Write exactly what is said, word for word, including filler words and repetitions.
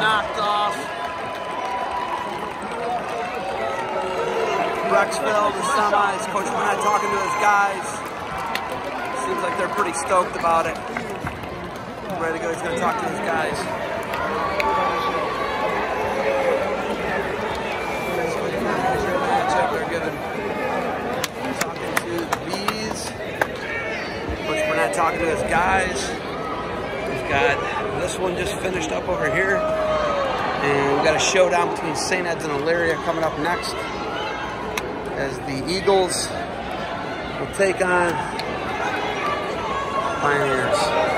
knocked off. Brecksville, the semis. Coach Burnett talking to his guys. Seems like they're pretty stoked about it. Ready to go. He's going to talk to his guys. They're giving, talking to the Bees. Coach Burnett talking to his guys. We've got this one just finished up over here. And we've got a showdown between Saint Ed's and Elyria coming up next, as the Eagles will take on Pioneers.